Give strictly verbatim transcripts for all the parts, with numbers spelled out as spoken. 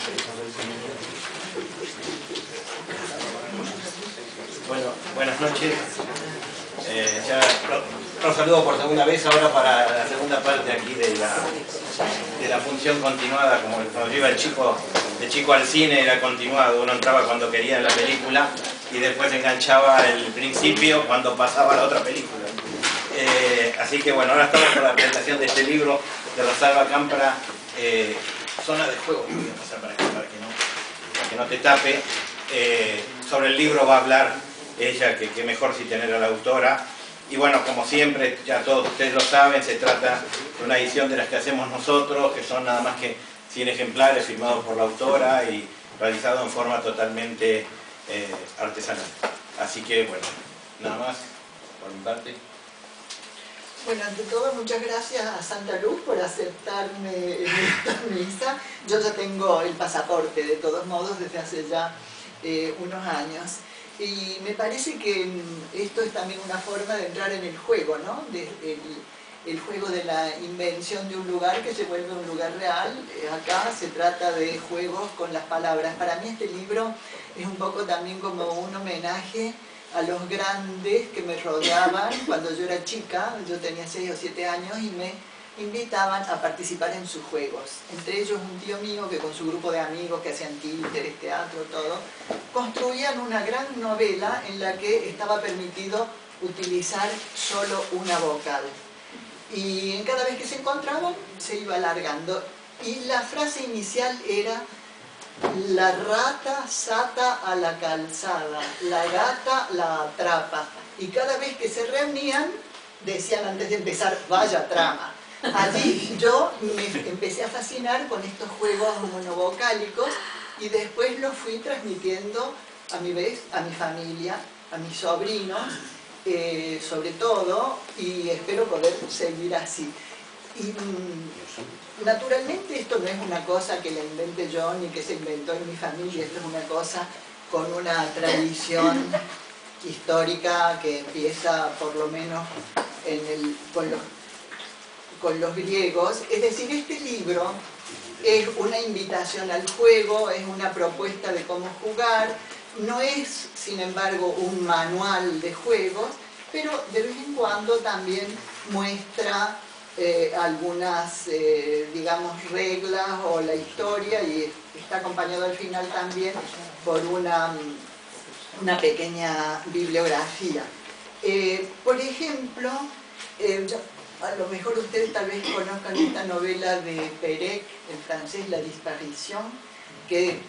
Bueno, buenas noches. Eh, ya los saludo por segunda vez ahora para la segunda parte aquí de la, de la función continuada. Como cuando yo iba el chico, de chico al cine era continuado, uno entraba cuando quería en la película y después enganchaba el principio cuando pasaba a la otra película. Eh, así que bueno, ahora estamos con la presentación de este libro de Rosalba Cámpora, eh, Zona de Juego. Voy a pasar para acá para que no, para que no te tape. Eh, sobre el libro va a hablar ella, que, que mejor si tener a la autora. Y bueno, como siempre, ya todos ustedes lo saben, se trata de una edición de las que hacemos nosotros, que son nada más que cien ejemplares firmados por la autora y realizados en forma totalmente eh, artesanal. Así que bueno, nada más por mi parte. Bueno, ante todo, muchas gracias a Santa Luz por aceptarme en esta misa. Yo ya tengo el pasaporte, de todos modos, desde hace ya eh, unos años. Y me parece que esto es también una forma de entrar en el juego, ¿no? De, el, el juego de la invención de un lugar que se vuelve un lugar real. Eh, acá se trata de juegos con las palabras. Para mí este libro es un poco también como un homenaje a los grandes que me rodeaban cuando yo era chica. Yo tenía seis o siete años y me invitaban a participar en sus juegos. Entre ellos un tío mío que con su grupo de amigos que hacían títeres, teatro, todo, construían una gran novela en la que estaba permitido utilizar solo una vocal. Y en cada vez que se encontraban se iba alargando. Y la frase inicial era: la rata sata a la calzada, la gata la atrapa. Y cada vez que se reunían decían antes de empezar: vaya trama. Allí yo me empecé a fascinar con estos juegos monovocálicos y después los fui transmitiendo a mi vez a mi familia, a mis sobrinos, eh, sobre todo, y espero poder seguir así. Y mmm, naturalmente esto no es una cosa que la inventé yo ni que se inventó en mi familia, esto es una cosa con una tradición histórica que empieza por lo menos en el, con los con los griegos. Es decir, este libro es una invitación al juego, es una propuesta de cómo jugar, no es, sin embargo, un manual de juegos, pero de vez en cuando también muestra eh, algunas, eh, digamos, reglas o la historia, y está acompañado al final también por una, una pequeña bibliografía. Eh, por ejemplo, eh, yo, a lo mejor ustedes tal vez conozcan esta novela de Perec, en francés, La Disparición, que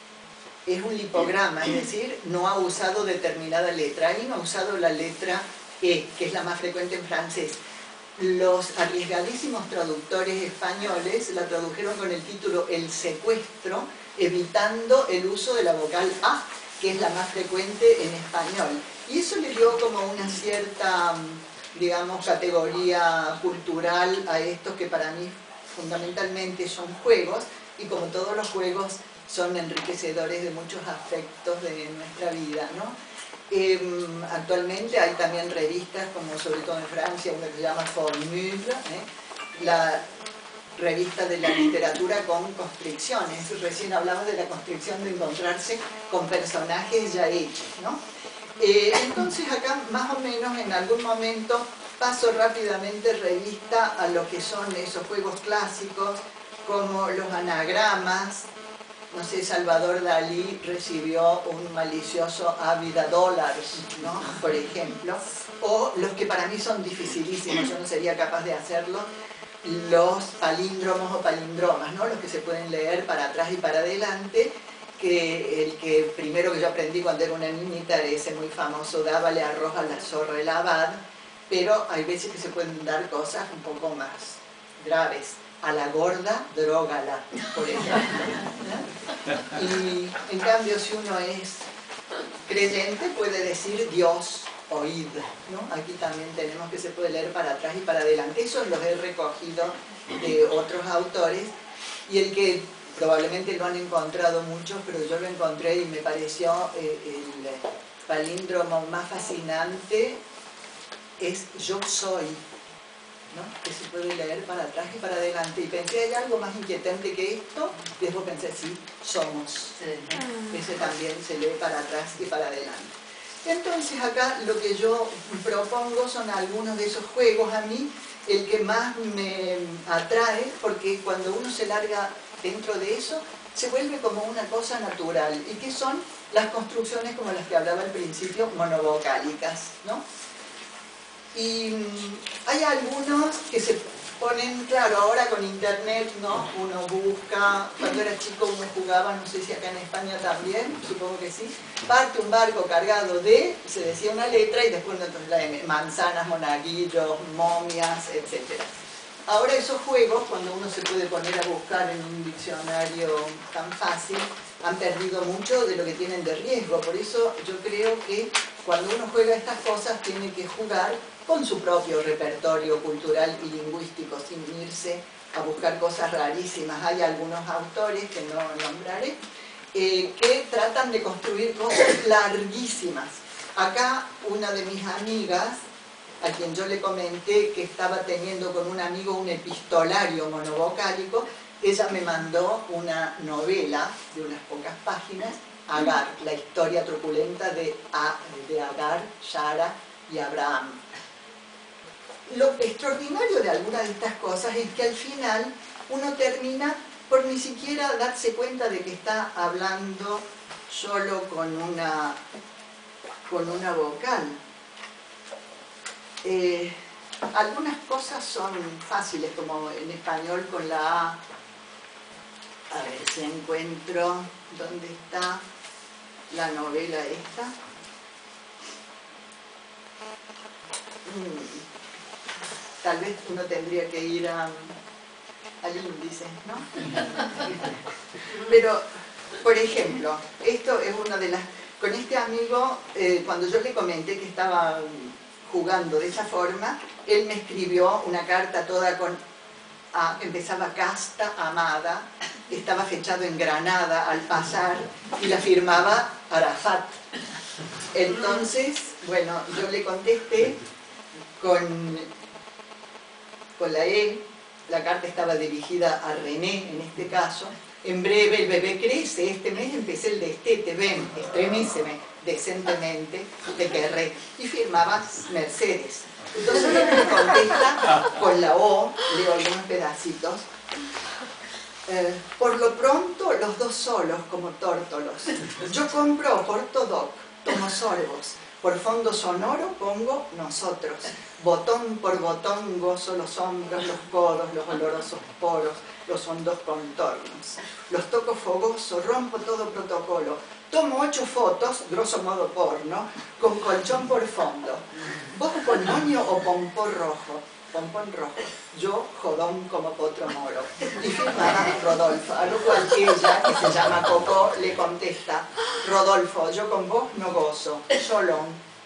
es un lipograma, es decir, no ha usado determinada letra. Ahí no ha usado la letra E, que es la más frecuente en francés. Los arriesgadísimos traductores españoles la tradujeron con el título El secuestro, evitando el uso de la vocal A, que es la más frecuente en español. Y eso le dio como una cierta, digamos, categoría cultural a estos que para mí fundamentalmente son juegos, y como todos los juegos son enriquecedores de muchos aspectos de nuestra vida, ¿no? Eh, actualmente hay también revistas, como sobre todo en Francia, una que se llama Formule, ¿eh? La revista de la literatura con constricciones. Recién hablamos de la constricción de encontrarse con personajes ya hechos, ¿no? Eh, entonces acá más o menos en algún momento paso rápidamente revista a lo que son esos juegos clásicos como los anagramas. No sé, Salvador Dalí recibió un malicioso Ávida Dólares, ¿no? Por ejemplo, o los que para mí son dificilísimos, yo no sería capaz de hacerlo, los palíndromos o palindromas, ¿no? Los que se pueden leer para atrás y para adelante, que el que primero que yo aprendí cuando era una niñita era ese muy famoso: dábale arroz a la zorra el abad, pero hay veces que se pueden dar cosas un poco más graves. A la gorda, drógala, por ejemplo, ¿no? Y en cambio, si uno es creyente, puede decir Dios, oíd, ¿no? Aquí también tenemos que se puede leer para atrás y para adelante. Esos los he recogido de otros autores, y el que probablemente lo han encontrado muchos, pero yo lo encontré y me pareció eh, el palíndromo más fascinante, es yo soy. ¿no? Que se puede leer para atrás y para adelante. Y pensé, ¿hay algo más inquietante que esto? Y después pensé, sí, somos. Ese también se lee para atrás y para adelante. Entonces acá lo que yo propongo son algunos de esos juegos. A mí el que más me atrae, porque cuando uno se larga dentro de eso, se vuelve como una cosa natural. ¿Y qué son? Las construcciones como las que hablaba al principio, monovocálicas, ¿no? Y hay algunos que se ponen, claro, ahora con internet, ¿no? Uno busca, cuando era chico uno jugaba, no sé si acá en España también, supongo que sí, parte un barco cargado de, se decía una letra y después entonces la M, manzanas, monaguillos, momias, etcétera. Ahora esos juegos, cuando uno se puede poner a buscar en un diccionario tan fácil, han perdido mucho de lo que tienen de riesgo. Por eso yo creo que cuando uno juega estas cosas tiene que jugar con su propio repertorio cultural y lingüístico, sin irse a buscar cosas rarísimas. Hay algunos autores, que no nombraré, eh, que tratan de construir cosas larguísimas. Acá una de mis amigas, a quien yo le comenté que estaba teniendo con un amigo un epistolario monovocálico, ella me mandó una novela de unas pocas páginas, Agar, la historia truculenta de, de Agar, Sara y Abraham. Lo extraordinario de algunas de estas cosas es que al final uno termina por ni siquiera darse cuenta de que está hablando solo con una, con una vocal. Eh, algunas cosas son fáciles, como en español con la A. A ver si encuentro dónde está la novela esta. Hmm. Tal vez uno tendría que ir a, al índice, ¿no? Pero, por ejemplo, esto es una de las... Con este amigo, eh, cuando yo le comenté que estaba jugando de esa forma, él me escribió una carta toda con A, que empezaba casta, amada, estaba fechado en Granada al pasar y la firmaba Arafat. Entonces, bueno, yo le contesté con, con la E, la carta estaba dirigida a René en este caso. En breve el bebé crece, este mes empecé el destete, ven, estreméceme decentemente, te querré. Y firmaba Mercedes. Entonces él me contesta con la O, leo algunos pedacitos. Eh, por lo pronto, los dos solos como tórtolos. Yo compro ortodoc, tomo sorbos. Por fondo sonoro pongo nosotros. Botón por botón gozo los hombros, los codos, los olorosos poros, los hondos contornos. Los toco fogoso, rompo todo protocolo. Tomo ocho fotos, grosso modo porno, con colchón por fondo. ¿Vos con moño o pompón rojo? Pompón rojo. Yo, jodón como potro moro. Y firmaba Rodolfo, a lo cual ella, que se llama Coco, le contesta: Rodolfo, yo con vos no gozo, sholom.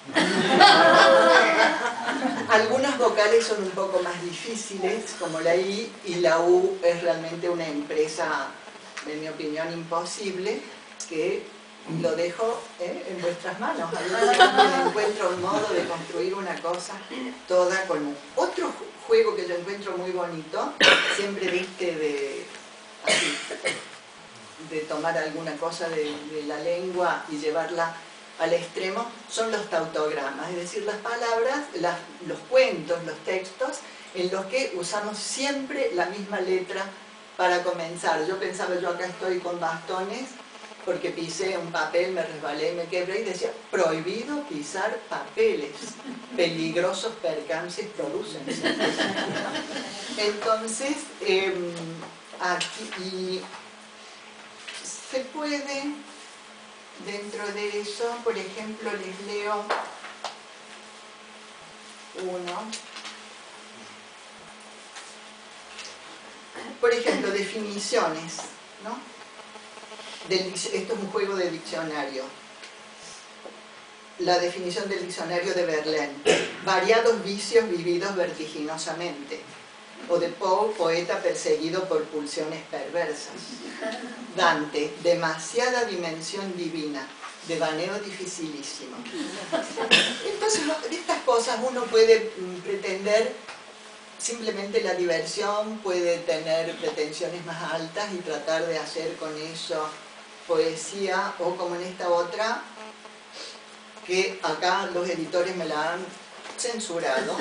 Algunas vocales son un poco más difíciles, como la I, y la U es realmente una empresa, en mi opinión, imposible, que lo dejo ¿eh? en vuestras manos. A mí encuentro un modo de construir una cosa toda con un... Otro juego que yo encuentro muy bonito, siempre viste de, así, de tomar alguna cosa de, de la lengua y llevarla al extremo, son los tautogramas, es decir, las palabras, las, los cuentos, los textos, en los que usamos siempre la misma letra para comenzar. Yo pensaba, yo acá estoy con bastones, porque pisé un papel, me resbalé, me quebré y decía, prohibido pisar papeles, peligrosos percances producen. Entonces, eh, aquí y se puede, dentro de eso, por ejemplo, les leo uno. Por ejemplo, definiciones, ¿no? Del, esto es un juego de diccionario. La definición del diccionario de Verlaine: variados vicios vividos vertiginosamente. O de Poe, poeta perseguido por pulsiones perversas. Dante: demasiada dimensión divina, devaneo dificilísimo. Entonces, de estas cosas uno puede pretender simplemente la diversión puede tener pretensiones más altas y tratar de hacer con eso poesía, o como en esta otra, que acá los editores me la han censurado,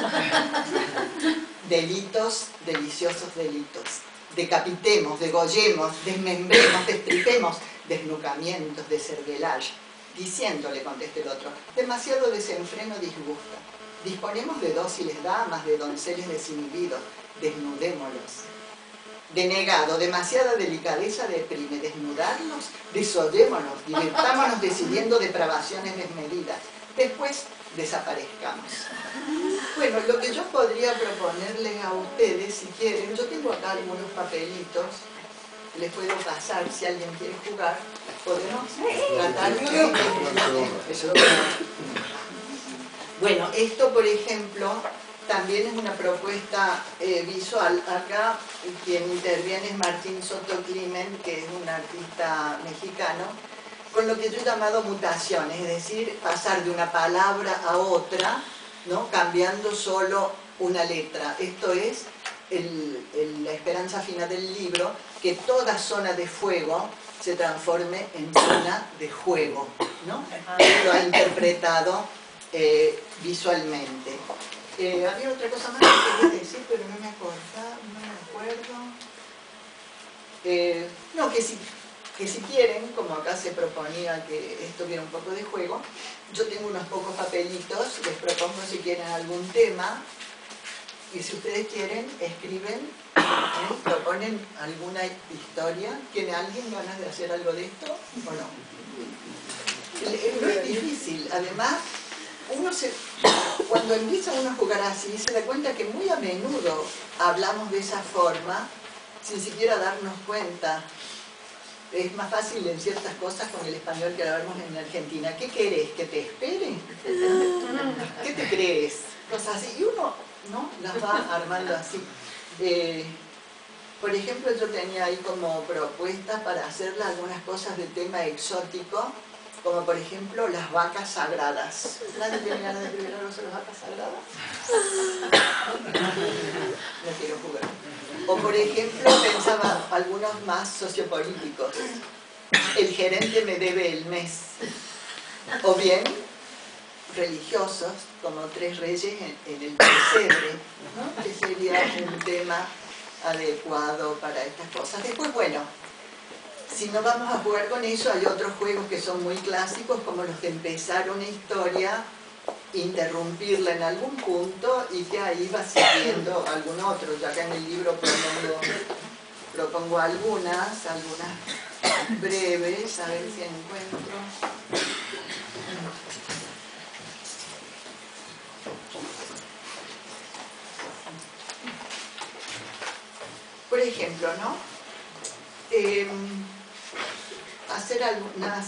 delitos, deliciosos delitos. Decapitemos, degollemos, desmembremos, destripemos, desnucamientos, deservelage. Diciéndole, conteste el otro, demasiado desenfreno disgusta. Disponemos de dóciles damas, de donceles desinhibidos, desnudémoslos. Denegado, demasiada delicadeza deprime, desnudarlos, desollémonos, divirtámonos decidiendo depravaciones desmedidas. Después desaparezcamos. Bueno, lo que yo podría proponerles a ustedes, si quieren, yo tengo acá algunos papelitos, les puedo pasar si alguien quiere jugar, podemos tratar de... Eso. Bueno, esto por ejemplo también es una propuesta eh, visual. Acá quien interviene es Martín Soto Climent, que es un artista mexicano, con lo que yo he llamado mutaciones, es decir, pasar de una palabra a otra, ¿no? Cambiando solo una letra. Esto es el, el, la esperanza final del libro, que toda zona de fuego se transforme en zona de juego, ¿no? Lo ha interpretado eh, visualmente. Eh, había otra cosa más que quería decir, pero no me acuerdo, no me acuerdo. Eh, no, que si, que si quieren, como acá se proponía que esto viera un poco de juego, yo tengo unos pocos papelitos, les propongo si quieren algún tema, y si ustedes quieren, escriben, ¿eh? Proponen alguna historia. ¿Tiene alguien ganas de hacer algo de esto o no? No es difícil, además, uno se, cuando empieza uno a jugar así, se da cuenta que muy a menudo hablamos de esa forma, sin siquiera darnos cuenta. Es más fácil en ciertas cosas con el español que hablamos en Argentina. ¿Qué querés? ¿Que te espere? ¿Qué te crees? Cosas así. Y uno, ¿no?, las va armando así. Eh, por ejemplo, yo tenía ahí como propuestas para hacerle algunas cosas de tema exótico, como por ejemplo las vacas sagradas. ¿Nadie tiene ganas de escribir algo sobre las vacas sagradas? No quiero jugar. O por ejemplo, pensaba algunos más sociopolíticos. El gerente me debe el mes. O bien, religiosos, como tres reyes en, en el pesebre, ¿no?, que sería un tema adecuado para estas cosas. Después, bueno, si no vamos a jugar con eso, hay otros juegos que son muy clásicos, como los de empezar una historia, interrumpirla en algún punto y que ahí va siguiendo algún otro. Ya acá en el libro propongo, propongo algunas, algunas breves, a ver si encuentro. Por ejemplo, ¿no? Eh, hacer algunas...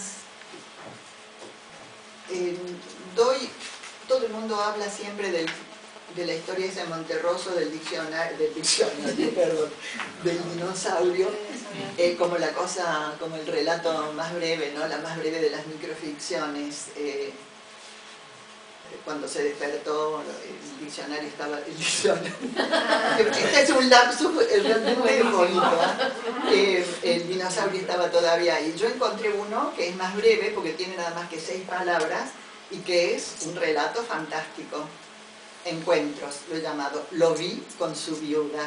Eh, doy... Todo el mundo habla siempre del, de la historia esa de Monterroso, del diccionario, del diccionario, perdón, del dinosaurio, eh, como la cosa, como el relato más breve, ¿no?, la más breve de las microficciones. Eh, cuando se despertó, el diccionario estaba... El diccionario. Este es un lapsus realmente bonito, ¿eh? El dinosaurio estaba todavía ahí. Yo encontré uno que es más breve, porque tiene nada más que seis palabras, y que es un relato fantástico. Encuentros, lo he llamado. Lo vi con su viuda.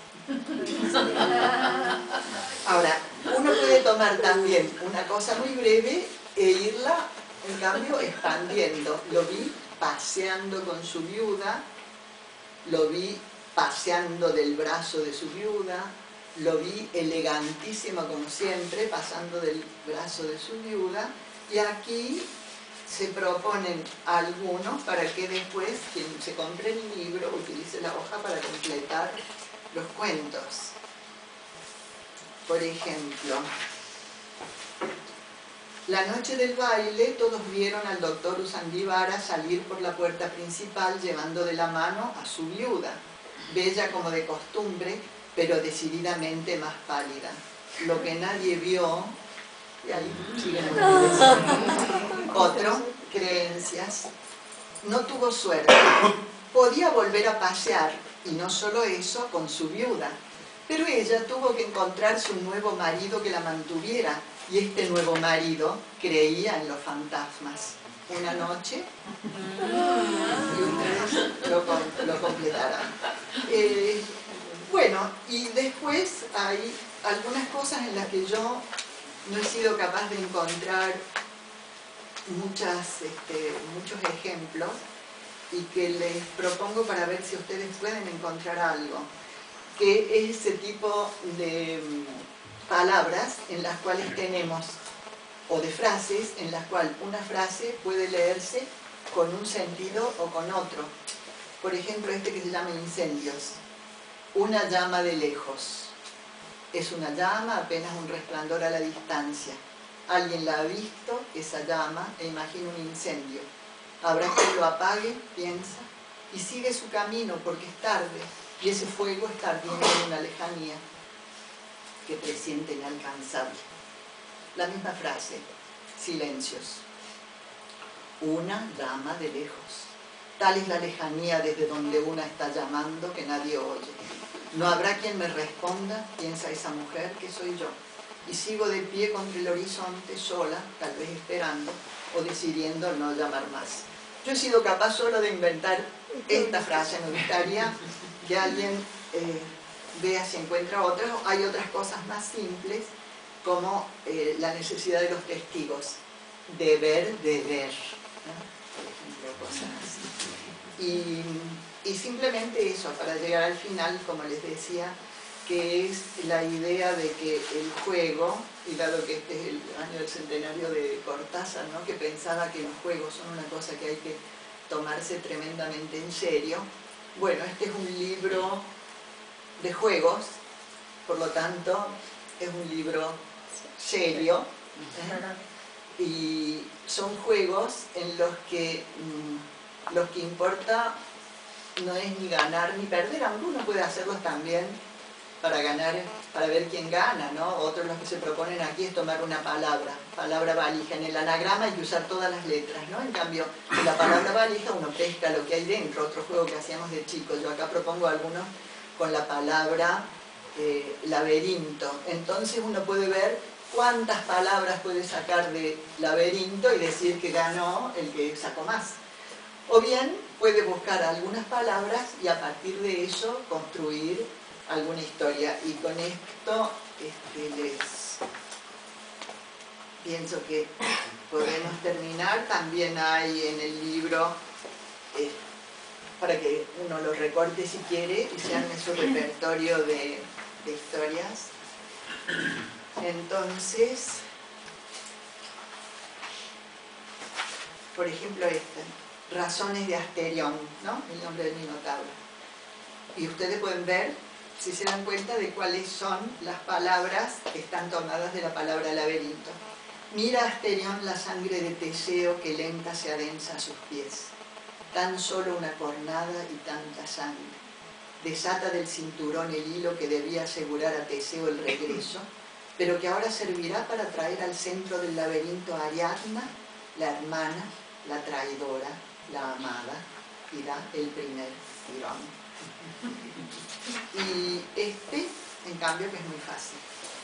Ahora, uno puede tomar también una cosa muy breve e irla, en cambio, expandiendo. Lo vi paseando con su viuda, lo vi paseando del brazo de su viuda, lo vi elegantísimo como siempre, pasando del brazo de su viuda, y aquí se proponen algunos para que después quien se compre el libro utilice la hoja para completar los cuentos. Por ejemplo, la noche del baile todos vieron al doctor Usandivara salir por la puerta principal llevando de la mano a su viuda, bella como de costumbre, pero decididamente más pálida. Lo que nadie vio... Y ahí siguen otro, creencias. No tuvo suerte. Podía volver a pasear, y no solo eso, con su viuda. Pero ella tuvo que encontrarse un nuevo marido que la mantuviera, y este nuevo marido creía en los fantasmas. Una noche, y ustedes lo, lo completarán. Eh, bueno, y después hay algunas cosas en las que yo no he sido capaz de encontrar muchas, este, muchos ejemplos, y que les propongo para ver si ustedes pueden encontrar algo, que es ese tipo de palabras en las cuales tenemos, o de frases en las cuales una frase puede leerse con un sentido o con otro. Por ejemplo, este que se llama incendios. Una llama de lejos. Es una llama, apenas un resplandor a la distancia. Alguien la ha visto, esa llama, e imagina un incendio. Habrá quien lo apague, piensa, y sigue su camino porque es tarde, y ese fuego está ardiendo en una lejanía que presiente inalcanzable. La misma frase, silencios. Una llama de lejos. Tal es la lejanía desde donde una está llamando que nadie oye. No habrá quien me responda, piensa esa mujer, que soy yo. Y sigo de pie contra el horizonte, sola, tal vez esperando, o decidiendo no llamar más. Yo he sido capaz solo de inventar esta frase. Me gustaría que alguien eh, vea si encuentra otras. Hay otras cosas más simples, como eh, la necesidad de los testigos. Deber de ver, ¿no? Por ejemplo, cosas así. Y, y simplemente eso, para llegar al final, como les decía, que es la idea de que el juego, y dado que este es el año del centenario de Cortázar, ¿no?, que pensaba que los juegos son una cosa que hay que tomarse tremendamente en serio. Bueno, este es un libro de juegos, por lo tanto es un libro serio, ¿eh? Y son juegos en los que mmm, los que importa no es ni ganar ni perder, aunque uno puede hacerlos también para ganar, para ver quién gana, ¿no? Otros los que se proponen aquí es tomar una palabra, palabra valija. En el anagrama hay que usar todas las letras, ¿no? En cambio, en la palabra valija uno pesca lo que hay dentro, otro juego que hacíamos de chicos. Yo acá propongo algunos con la palabra eh, laberinto. Entonces uno puede ver cuántas palabras puede sacar de laberinto y decir que ganó el que sacó más. O bien puede buscar algunas palabras y a partir de eso construir alguna historia. Y con esto este, les pienso que podemos terminar. También hay en el libro, eh, para que uno lo recorte si quiere y se arme su repertorio de, de historias. Entonces, por ejemplo esta, Razones de Asterión, ¿no?, el nombre del Minotauro. Y ustedes pueden ver, si se dan cuenta, de cuáles son las palabras que están tomadas de la palabra laberinto. Mira, Asterión, la sangre de Teseo que lenta se adensa a sus pies. Tan solo una cornada y tanta sangre. Desata del cinturón el hilo que debía asegurar a Teseo el regreso, pero que ahora servirá para traer al centro del laberinto a Ariadna, la hermana, la traidora, la amada, y da el primer tirón. Y este, en cambio, que es muy fácil.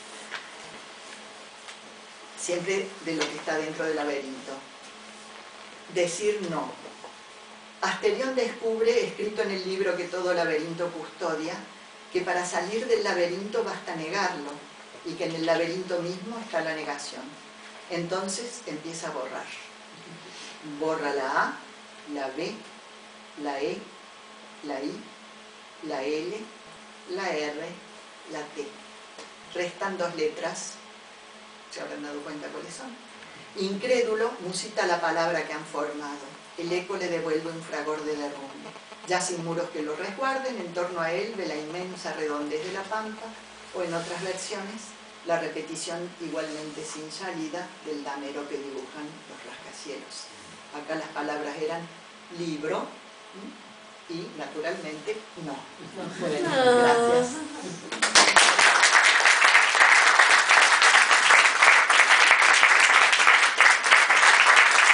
Siempre de lo que está dentro del laberinto. Decir no. Asterión descubre, escrito en el libro que todo laberinto custodia, que para salir del laberinto basta negarlo, y que en el laberinto mismo está la negación. Entonces empieza a borrar. Borra la A, la B, la E, la I, la L, la R, la T. Restan dos letras, se habrán dado cuenta cuáles son. Incrédulo musita la palabra que han formado. El eco le devuelve un fragor de derrumbe. Ya sin muros que lo resguarden, en torno a él ve la inmensa redondez de la pampa, o en otras versiones, la repetición igualmente sin salida del damero que dibujan los rascacielos. Acá las palabras eran libro y, naturalmente, no. Bueno, gracias.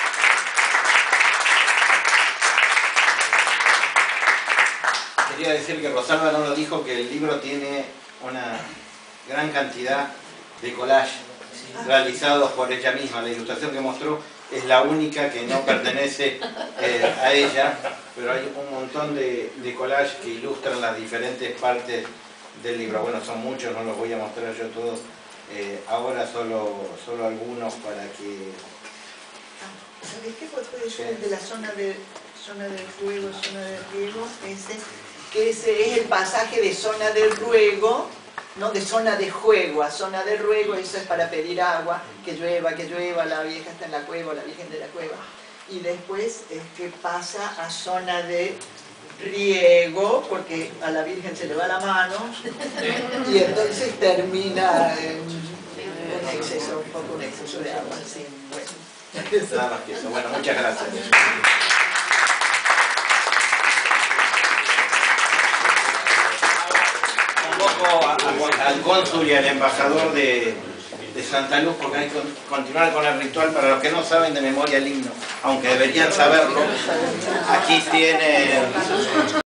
Quería decir decir que Rosalba no lo dijo, que el libro tiene una gran cantidad de collages realizados por ella misma. La ilustración que mostró es la única que no pertenece eh, a ella, pero hay un montón de, de collages que ilustran las diferentes partes del libro. Bueno, son muchos, no los voy a mostrar yo todos. Eh, ahora solo, solo algunos para que... ¿Sabés qué puede ser de la zona de, zona de ruego, zona de riego? Ese, que ese es el pasaje de zona de ruego, no de zona de juego a zona de ruego. Eso es para pedir agua, que llueva, que llueva, la vieja está en la cueva, la virgen de la cueva. Y después es que pasa a zona de riego, porque a la virgen se le va la mano, y entonces termina en un exceso, un poco un exceso de agua. Sí, bueno. Nada más que eso. Bueno, muchas gracias. Convoco a, a, al cónsul y al embajador de, de Santa Luz, porque hay que continuar con el ritual. Para los que no saben de memoria el himno, aunque deberían saberlo, aquí tienen